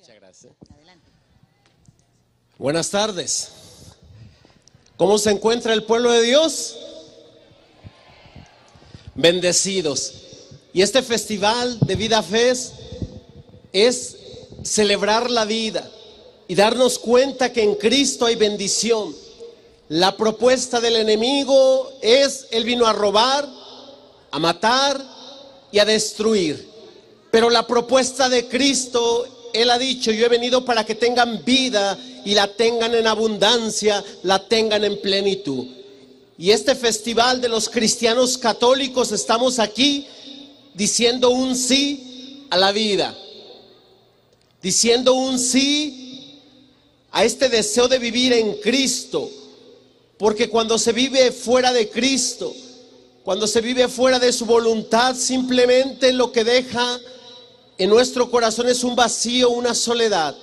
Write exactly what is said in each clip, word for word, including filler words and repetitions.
Muchas gracias. Buenas tardes. ¿Cómo se encuentra el pueblo de Dios? Bendecidos. Y este festival de Vida Fest es celebrar la vida y darnos cuenta que en Cristo hay bendición. La propuesta del enemigo es: él vino a robar, a matar y a destruir. Pero la propuesta de Cristo, él ha dicho: yo he venido para que tengan vida y la tengan en abundancia, la tengan en plenitud. Y este festival de los cristianos católicos, estamos aquí diciendo un sí a la vida, diciendo un sí a este deseo de vivir en Cristo. Porque cuando se vive fuera de Cristo, cuando se vive fuera de su voluntad, simplemente lo que deja en nuestro corazón es un vacío, una soledad.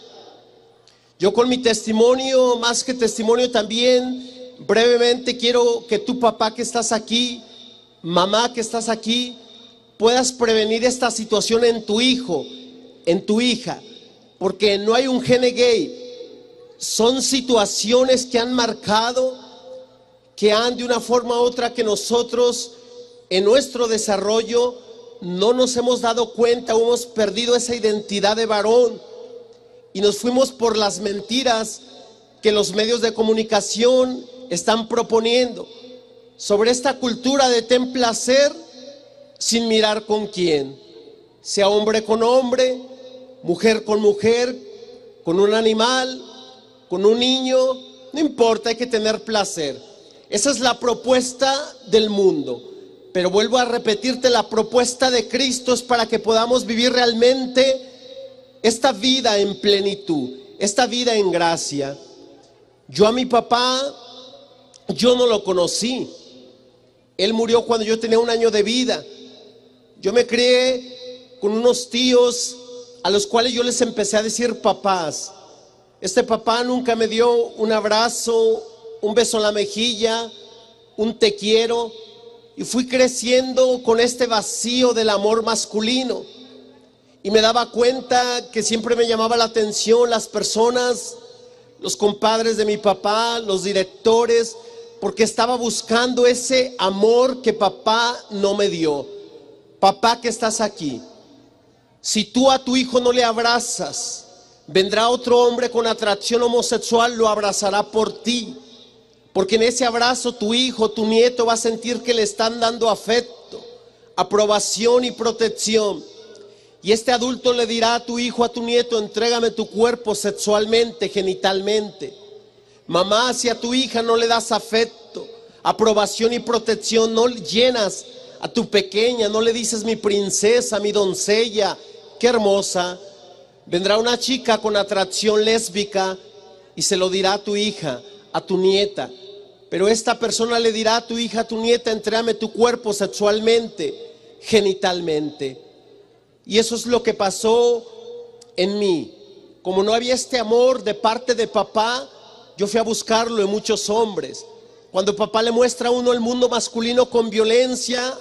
Yo con mi testimonio, más que testimonio también, brevemente quiero que tu papá que estás aquí, mamá que estás aquí, puedas prevenir esta situación en tu hijo, en tu hija. Porque no hay un gene gay, son situaciones que han marcado, que han de una forma u otra que nosotros en nuestro desarrollo no nos hemos dado cuenta, hemos perdido esa identidad de varón y nos fuimos por las mentiras que los medios de comunicación están proponiendo sobre esta cultura de ten placer sin mirar con quién, sea hombre con hombre, mujer con mujer, con un animal, con un niño, no importa, hay que tener placer. Esa es la propuesta del mundo. Pero vuelvo a repetirte, la propuesta de Cristo es para que podamos vivir realmente esta vida en plenitud, esta vida en gracia. Yo a mi papá, yo no lo conocí. Él murió cuando yo tenía un año de vida. Yo me crié con unos tíos a los cuales yo les empecé a decir papás. Este papá nunca me dio un abrazo, un beso en la mejilla, un te quiero. Y fui creciendo con este vacío del amor masculino. Y me daba cuenta que siempre me llamaba la atención las personas, los compadres de mi papá, los directores, porque estaba buscando ese amor que papá no me dio. Papá que estás aquí, si tú a tu hijo no le abrazas, vendrá otro hombre con atracción homosexual, lo abrazará por ti. Porque en ese abrazo tu hijo, tu nieto va a sentir que le están dando afecto, aprobación y protección. Y este adulto le dirá a tu hijo, a tu nieto: entrégame tu cuerpo sexualmente, genitalmente. Mamá, si a tu hija no le das afecto, aprobación y protección, no llenas a tu pequeña, no le dices mi princesa, mi doncella, qué hermosa, vendrá una chica con atracción lésbica y se lo dirá a tu hija, a tu nieta. Pero esta persona le dirá a tu hija, a tu nieta: entrégame tu cuerpo sexualmente, genitalmente. Y eso es lo que pasó en mí. Como no había este amor de parte de papá, yo fui a buscarlo en muchos hombres. Cuando papá le muestra a uno el mundo masculino con violencia,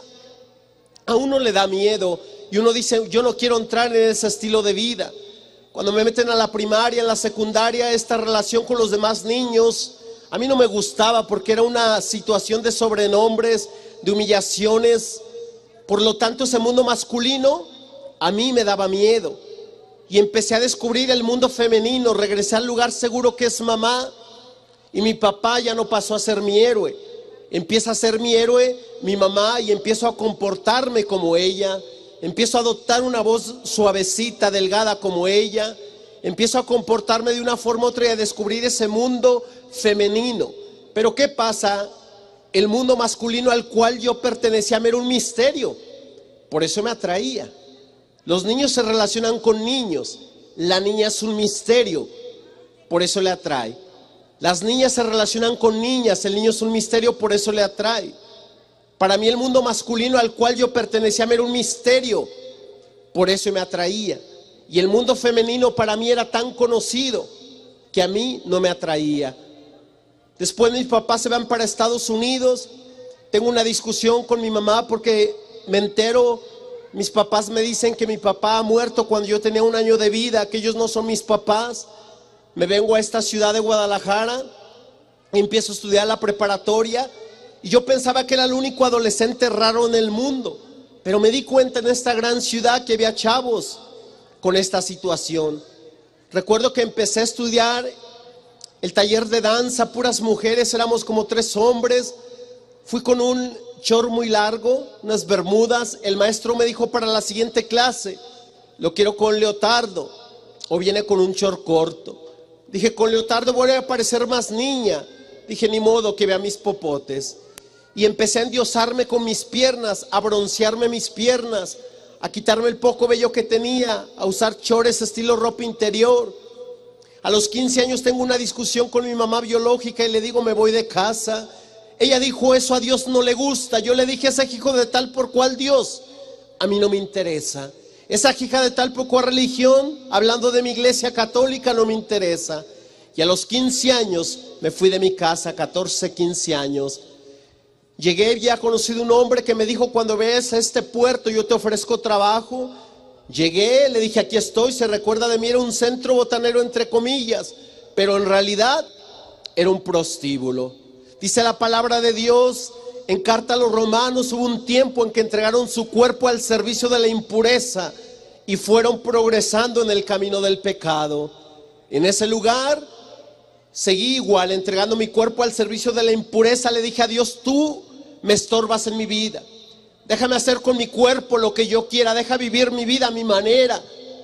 a uno le da miedo y uno dice: yo no quiero entrar en ese estilo de vida. Cuando me meten a la primaria, en la secundaria, esta relación con los demás niños a mí no me gustaba, porque era una situación de sobrenombres, de humillaciones. Por lo tanto, ese mundo masculino a mí me daba miedo. Y empecé a descubrir el mundo femenino. Regresé al lugar seguro que es mamá. Y mi papá ya no pasó a ser mi héroe. Empieza a ser mi héroe mi mamá, y empiezo a comportarme como ella. Empiezo a adoptar una voz suavecita, delgada como ella. Empiezo a comportarme de una forma u otra y a descubrir ese mundo femenino. Pero ¿qué pasa? El mundo masculino al cual yo pertenecía me era un misterio. Por eso me atraía. Los niños se relacionan con niños. La niña es un misterio. Por eso le atrae. Las niñas se relacionan con niñas. El niño es un misterio. Por eso le atrae. Para mí el mundo masculino al cual yo pertenecía me era un misterio. Por eso me atraía. Y el mundo femenino para mí era tan conocido que a mí no me atraía. Después mis papás se van para Estados Unidos. Tengo una discusión con mi mamá porque me entero Mis papás me dicen que mi papá ha muerto cuando yo tenía un año de vida, que ellos no son mis papás. Me vengo a esta ciudad de Guadalajara y empiezo a estudiar la preparatoria y yo pensaba que era el único adolescente raro en el mundo, pero me di cuenta en esta gran ciudad que había chavos con esta situación. Recuerdo que empecé a estudiar el taller de danza, puras mujeres, éramos como tres hombres. Fui con un short muy largo, unas bermudas. El maestro me dijo para la siguiente clase, lo quiero con leotardo o viene con un short corto. Dije, con leotardo voy a parecer más niña. Dije, ni modo que vea mis popotes. Y empecé a endiosarme con mis piernas, a broncearme mis piernas, a quitarme el poco vello que tenía, a usar chores estilo ropa interior. A los quince años tengo una discusión con mi mamá biológica y le digo, me voy de casa. Ella dijo, eso a Dios no le gusta. Yo le dije, ese hijo de tal por cual Dios, a mí no me interesa. Esa hija de tal por cual religión, hablando de mi iglesia católica, no me interesa. Y a los quince años me fui de mi casa, catorce, quince años. Llegué, ya conocí a un hombre que me dijo, cuando veas a este puerto yo te ofrezco trabajo. Llegué, le dije, aquí estoy, se recuerda de mí, era un centro botanero entre comillas, pero en realidad era un prostíbulo. Dice la palabra de Dios en carta a los romanos, hubo un tiempo en que entregaron su cuerpo al servicio de la impureza y fueron progresando en el camino del pecado. En ese lugar seguí igual, entregando mi cuerpo al servicio de la impureza. Le dije a Dios, tú me estorbas en mi vida, déjame hacer con mi cuerpo lo que yo quiera, deja vivir mi vida a mi manera.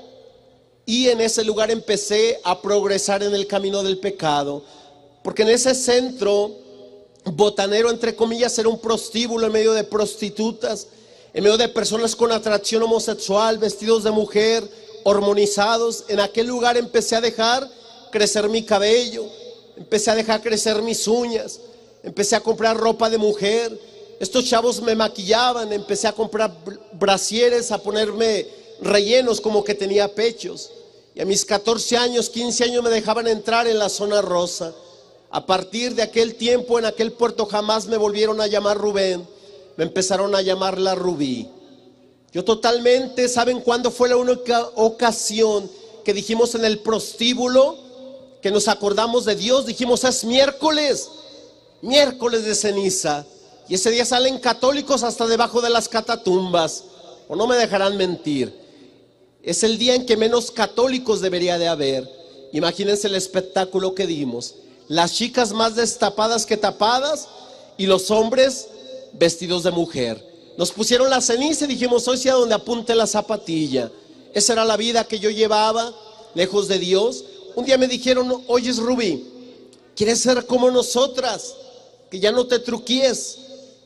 Y en ese lugar empecé a progresar en el camino del pecado, porque en ese centro botanero, entre comillas, era un prostíbulo en medio de prostitutas, en medio de personas con atracción homosexual, vestidos de mujer, hormonizados. En aquel lugar empecé a dejar crecer mi cabello, empecé a dejar crecer mis uñas, empecé a comprar ropa de mujer. Estos chavos me maquillaban, empecé a comprar brasieres, a ponerme rellenos como que tenía pechos. Y a mis catorce años, quince años me dejaban entrar en la zona rosa. A partir de aquel tiempo, en aquel puerto jamás me volvieron a llamar Rubén, me empezaron a llamar la Rubí. Yo totalmente, ¿saben cuándo fue la única ocasión que dijimos en el prostíbulo, que nos acordamos de Dios? Dijimos, es miércoles, miércoles de ceniza. Y ese día salen católicos hasta debajo de las catatumbas, o no me dejarán mentir. Es el día en que menos católicos debería de haber. Imagínense el espectáculo que dimos. Las chicas más destapadas que tapadas y los hombres vestidos de mujer. Nos pusieron la ceniza y dijimos, hoy sí a donde apunte la zapatilla. Esa era la vida que yo llevaba, lejos de Dios. Un día me dijeron, oyes Rubí, ¿quieres ser como nosotras? Que ya no te truquíes.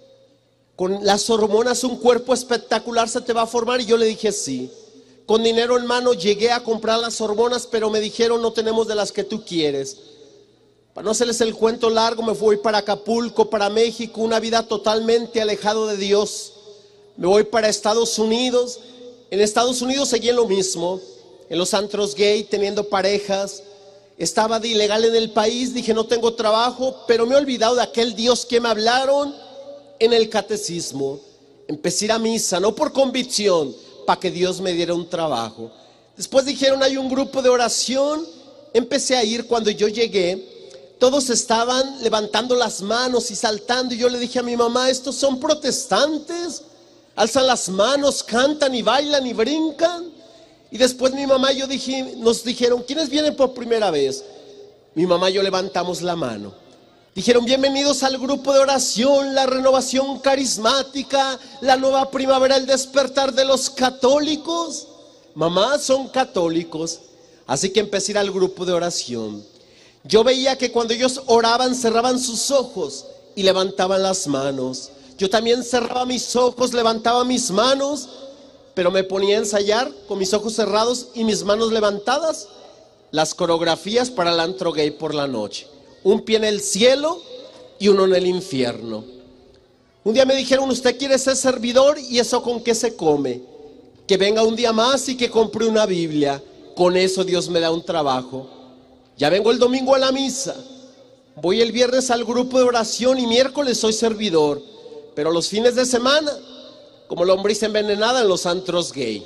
Con las hormonas un cuerpo espectacular se te va a formar. Y yo le dije sí. Con dinero en mano llegué a comprar las hormonas, pero me dijeron, no tenemos de las que tú quieres. Para no hacerles el cuento largo, me fui para Acapulco, para México, una vida totalmente alejado de Dios. Me voy para Estados Unidos. En Estados Unidos seguí en lo mismo, en los antros gay, teniendo parejas. Estaba de ilegal en el país, dije no tengo trabajo, pero me he olvidado de aquel Dios que me hablaron en el catecismo. Empecé a ir a misa, no por convicción, para que Dios me diera un trabajo. Después dijeron, hay un grupo de oración. Empecé a ir. Cuando yo llegué, todos estaban levantando las manos y saltando, y yo le dije a mi mamá, estos son protestantes, alzan las manos, cantan y bailan y brincan. Y después mi mamá y yo dije, nos dijeron, ¿quiénes vienen por primera vez? Mi mamá y yo levantamos la mano. Dijeron, bienvenidos al grupo de oración, la renovación carismática, la nueva primavera, el despertar de los católicos. Mamá, son católicos. Así que empecé a ir al grupo de oración. Yo veía que cuando ellos oraban, cerraban sus ojos y levantaban las manos. Yo también cerraba mis ojos, levantaba mis manos, pero me ponía a ensayar con mis ojos cerrados y mis manos levantadas las coreografías para el antro gay por la noche. Un pie en el cielo y uno en el infierno. Un día me dijeron, usted quiere ser servidor, ¿y eso con qué se come? Que venga un día más y que compre una Biblia. Con eso Dios me da un trabajo. Ya vengo el domingo a la misa, voy el viernes al grupo de oración y miércoles soy servidor. Pero los fines de semana como lombriz envenenada en los antros gay.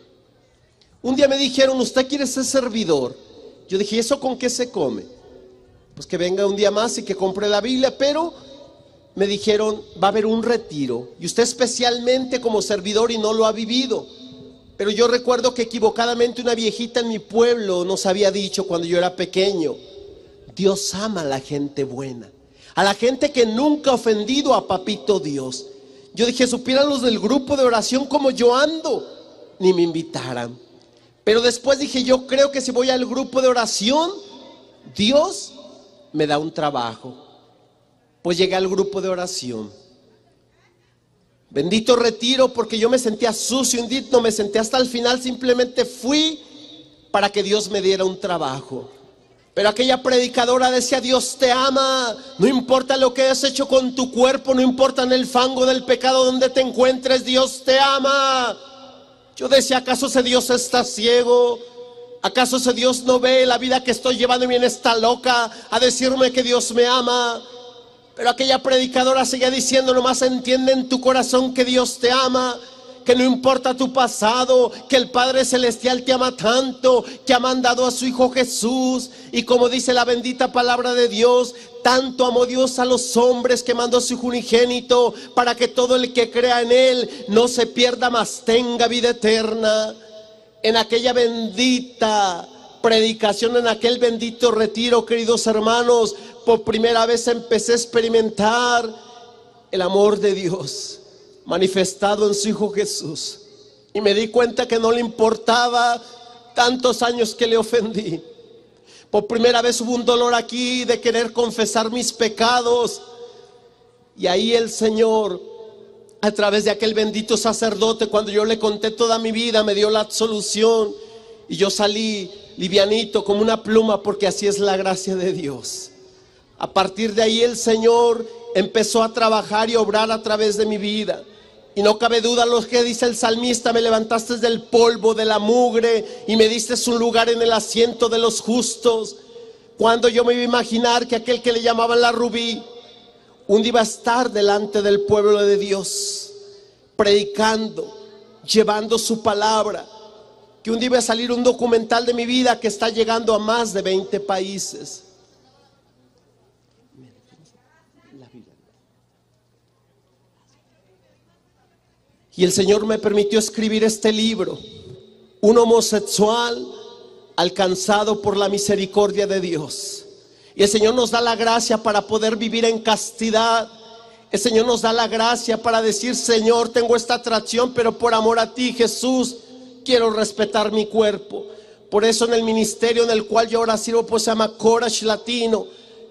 Un día me dijeron, ¿usted quiere ser servidor? Yo dije, ¿eso con qué se come? Pues que venga un día más y que compre la Biblia, pero me dijeron, va a haber un retiro, y usted especialmente como servidor y no lo ha vivido. Pero yo recuerdo que equivocadamente una viejita en mi pueblo nos había dicho cuando yo era pequeño, Dios ama a la gente buena, a la gente que nunca ha ofendido a papito Dios. Yo dije, supieran los del grupo de oración como yo ando, ni me invitaran. Pero después dije, yo creo que si voy al grupo de oración, Dios me da un trabajo. Pues llegué al grupo de oración. Bendito retiro, porque yo me sentía sucio, indigno, me senté hasta el final, simplemente fui para que Dios me diera un trabajo. Pero aquella predicadora decía, Dios te ama, no importa lo que hayas hecho con tu cuerpo, no importa en el fango del pecado donde te encuentres, Dios te ama. Yo decía, ¿acaso ese Dios está ciego? ¿Acaso ese Dios no ve la vida que estoy llevando y viene esta loca a decirme que Dios me ama? Pero aquella predicadora seguía diciendo, nomás entiende en tu corazón que Dios te ama, que no importa tu pasado, que el Padre Celestial te ama tanto, que ha mandado a su Hijo Jesús. Y como dice la bendita palabra de Dios, tanto amó Dios a los hombres que mandó a su Hijo unigénito, para que todo el que crea en Él no se pierda, mas tenga vida eterna. En aquella bendita predicación, en aquel bendito retiro, queridos hermanos, por primera vez empecé a experimentar el amor de Dios manifestado en su Hijo Jesús. Y me di cuenta que no le importaba tantos años que le ofendí. Por primera vez hubo un dolor aquí de querer confesar mis pecados. Y ahí el Señor, a través de aquel bendito sacerdote, cuando yo le conté toda mi vida, me dio la absolución. Y yo salí livianito como una pluma, porque así es la gracia de Dios. A partir de ahí el Señor empezó a trabajar y obrar a través de mi vida. Y no cabe duda lo que dice el salmista, me levantaste del polvo, de la mugre, y me diste un lugar en el asiento de los justos. Cuando yo me iba a imaginar que aquel que le llamaban la Rubí, un día iba a estar delante del pueblo de Dios, predicando, llevando su palabra, que un día iba a salir un documental de mi vida que está llegando a más de veinte países. Y el Señor me permitió escribir este libro, un homosexual alcanzado por la misericordia de Dios. Y el Señor nos da la gracia para poder vivir en castidad. El Señor nos da la gracia para decir, Señor, tengo esta atracción, pero por amor a ti, Jesús, quiero respetar mi cuerpo. Por eso en el ministerio en el cual yo ahora sirvo, pues se llama Courage Latino.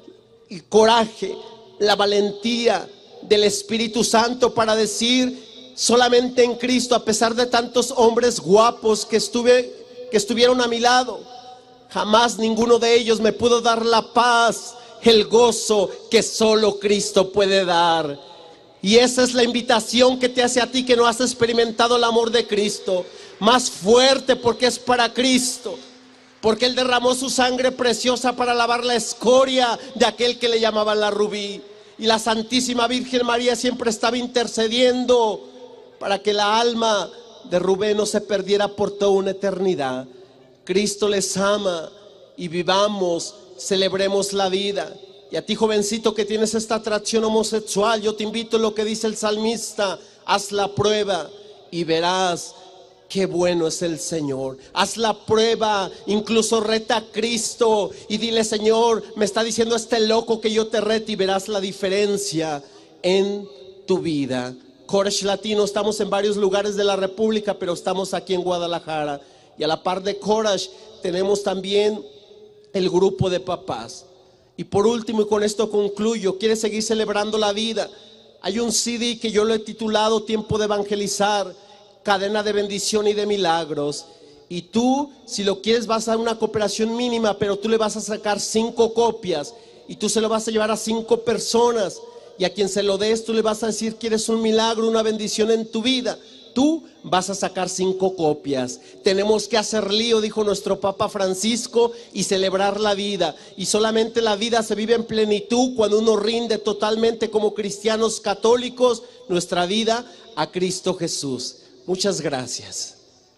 El coraje, la valentía del Espíritu Santo para decir, solamente en Cristo, a pesar de tantos hombres guapos que, estuve, que estuvieron a mi lado, jamás ninguno de ellos me pudo dar la paz, el gozo que solo Cristo puede dar. Y esa es la invitación que te hace a ti que no has experimentado el amor de Cristo, más fuerte, porque es para Cristo, porque Él derramó su sangre preciosa para lavar la escoria de aquel que le llamaban la Rubí. Y la Santísima Virgen María siempre estaba intercediendo para que la alma de Rubén no se perdiera por toda una eternidad. Cristo les ama y vivamos, celebremos la vida. Y a ti, jovencito, que tienes esta atracción homosexual, yo te invito a lo que dice el salmista, haz la prueba y verás qué bueno es el Señor. Haz la prueba, incluso reta a Cristo y dile, Señor, me está diciendo este loco que yo te rete, y verás la diferencia en tu vida. Courage Latino, estamos en varios lugares de la República, pero estamos aquí en Guadalajara. Y a la par de Courage tenemos también el grupo de papás. Y por último, y con esto concluyo, ¿quieres seguir celebrando la vida? Hay un C D que yo lo he titulado Tiempo de Evangelizar, cadena de bendición y de milagros. Y tú, si lo quieres, vas a dar una cooperación mínima, pero tú le vas a sacar cinco copias y tú se lo vas a llevar a cinco personas. Y a quien se lo des, tú le vas a decir, ¿quieres un milagro, una bendición en tu vida? Tú vas a sacar cinco copias. Tenemos que hacer lío, dijo nuestro Papa Francisco, y celebrar la vida. Y solamente la vida se vive en plenitud cuando uno rinde totalmente como cristianos católicos nuestra vida a Cristo Jesús. Muchas gracias.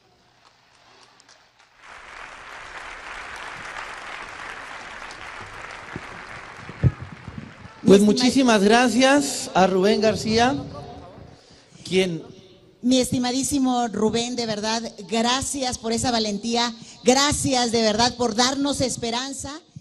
Pues muchísimas gracias a Rubén García, quien... Mi estimadísimo Rubén, de verdad, gracias por esa valentía, gracias de verdad por darnos esperanza.